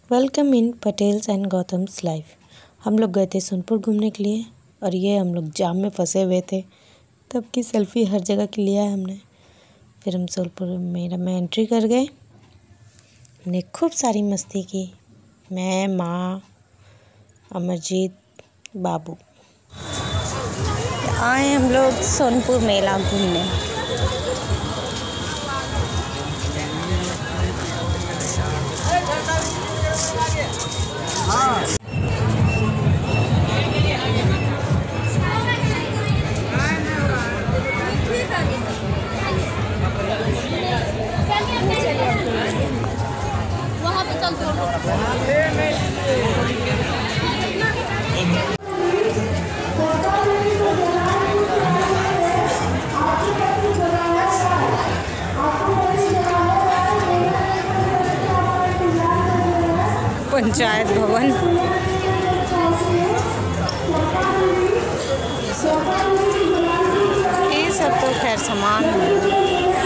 Welcome in Patels and Gautams life. हम लोग गए थे सोनपुर घूमने के लिए और ये हम लोग जाम में फंसे हुए थे, तब की सेल्फी हर जगह की लिया है हमने। फिर हम सोनपुर मेला में एंट्री कर गए। हमने खूब सारी मस्ती की, मैं, माँ, अमरजीत, बाबू। आए हम लोग सोनपुर मेला घूमने। पंचायत भवन, ये सब तो खैर सामान है।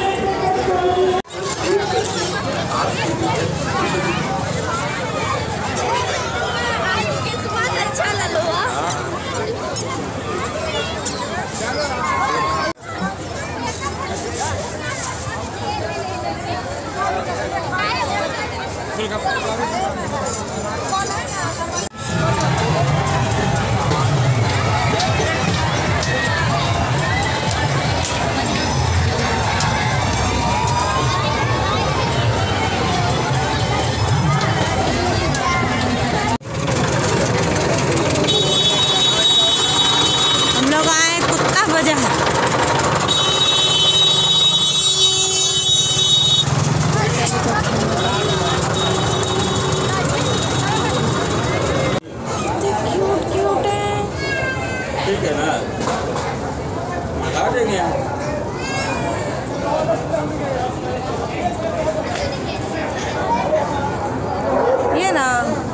हम लोग आए कुत्ता बाजार। ठीक है ना, मंगा देंगे। ये ना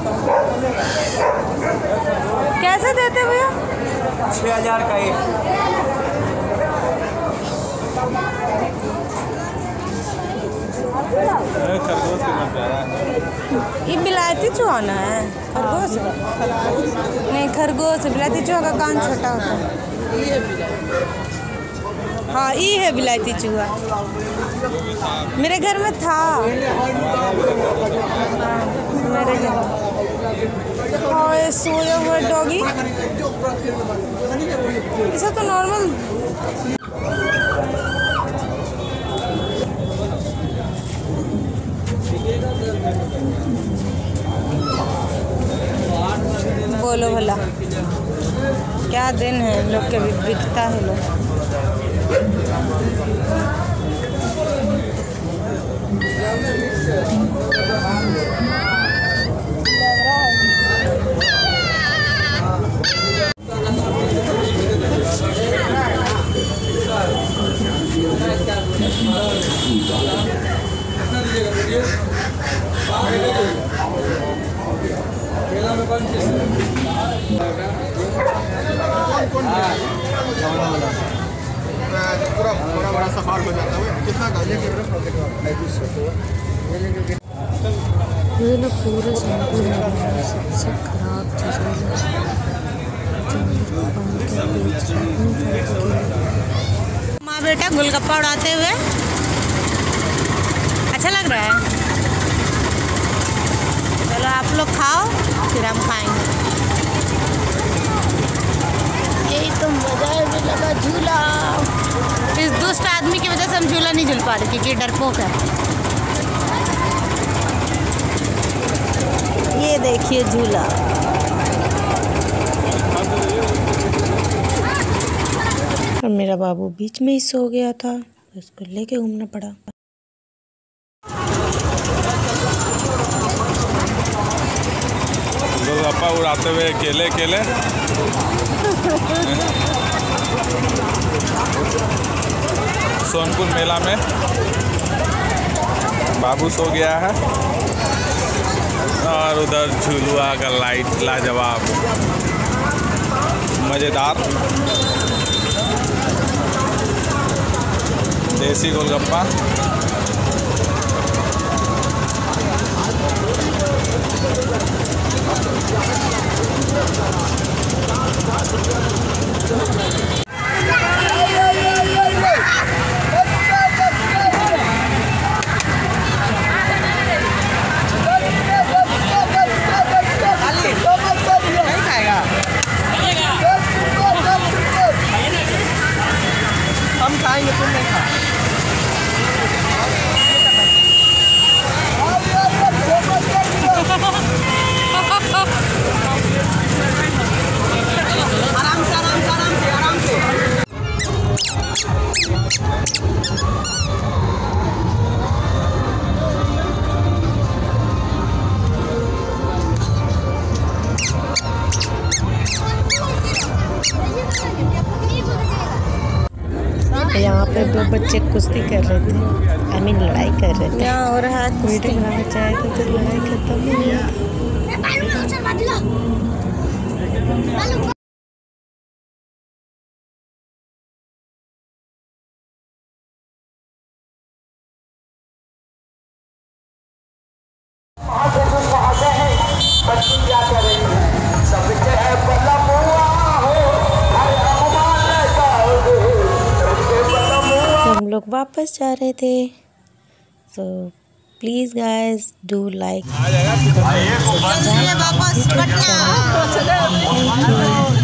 कैसे देते भैया? 6000 का एक। खरगोश की मत प्यारा है। ये बिलायती चूहा ना है? खरगोश नहीं, खरगोश। बिलायती चूहा का कान छोटा होता है। हाँ, ये है बिलायती चूहा। मेरे घर में था। मेरे घर और ये सोया हुआ डॉगी, इसे तो नॉर्मल। बोलो भला, क्या दिन है लोग के, भी बिकता है लोग। पूरा बड़ा सा हार्ड हो जाता है। कितना का ये लोग पूरे सोनपुर में सबसे खराब माँ बेटा गोलगप्पा उड़ाते हुए अच्छा लग रहा है। चलो आप लोग खाओ, फिर हम खाएंगे। यही तो मजा है, भी लगा झूला। इस दुष्ट आदमी की वजह से हम झूला नहीं झूल पा रहे क्योंकि डरपोक है। ये देखिए झूला। और मेरा बाबू बीच में ही सो गया था, उसको लेके घूमना पड़ा। गोलगप्पा उड़ाते हुए केले केले। सोनपुर मेला में बाबू सो गया है और उधर झुलुआ का लाइट लाजवाब मज़ेदार। देसी गोलगप्पा। बच्चे कुश्ती कर रहे थे, आई मीन लड़ाई कर रहे थे। हो रहा है मीटिंग में चाहे तो फिर लड़ाई खत्म हो गया। हम लोग वापस जा रहे थे। So please guys do like, वापस